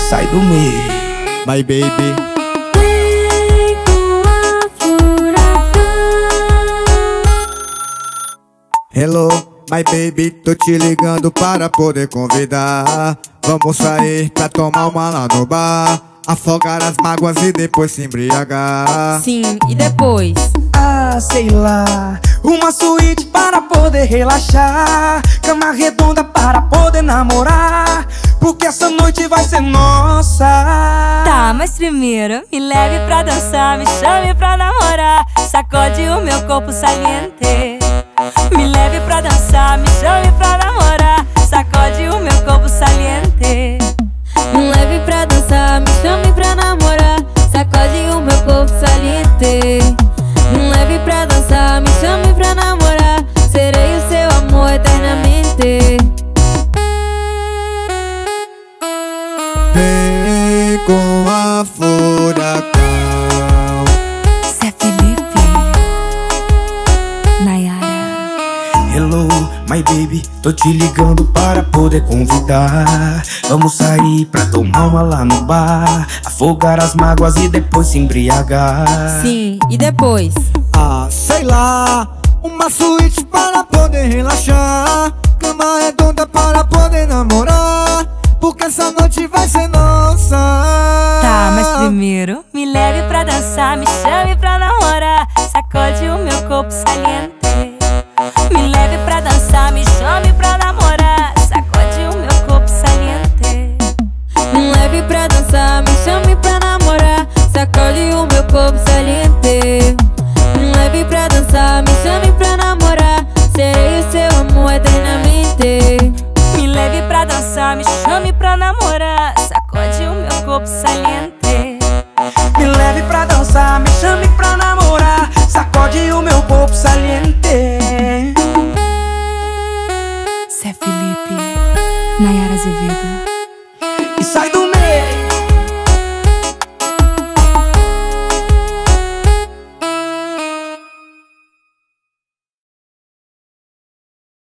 sai do meio. My baby. Vem com a furacão. Hello, my baby, tô te ligando para poder convidar. Vamos sair pra tomar uma lá no bar, afogar as mágoas e depois se embriagar. Sim, e depois? Ah, sei lá, uma suíte para poder relaxar, cama redonda para poder namorar, porque essa noite vai ser nossa. Tá, mas primeiro me leve pra dançar, me chame pra namorar, sacode o meu corpo saliente. Me leve pra dançar, me chame pra namorar, sacode o meu corpo saliente. Me leve pra dançar, me chame pra namorar, sacode o meu corpo saliente. Me leve pra dançar, me chame pra namorar, serei o seu amor eternamente. Vem com a furacão. Zé Felipe, Nayara. Hello, my baby, tô te ligando para poder convidar. Vamos sair pra tomar uma lá no bar, afogar as mágoas e depois se embriagar. Sim, e depois? Ah, sei lá, uma suíte para poder relaxar, cama redonda para poder namorar, porque essa noite vai ser nossa. Tá, mas primeiro me leve pra dançar, me chame pra namorar, sacode o meu corpo saliente. Me leve pra dançar, me chame pra namorar, sacode o meu corpo saliente. Me leve pra dançar, me chame pra namorar, sacode o meu corpo saliente. Me leve pra dançar, me chame pra namorar, serei o seu amor eternamente. Me leve pra dançar, me chame pra namorar, sacode o meu corpo saliente. Me leve pra dançar, me chame pra namorar, sacode o meu corpo saliente. Zé Felipe, Nayara Azevedo.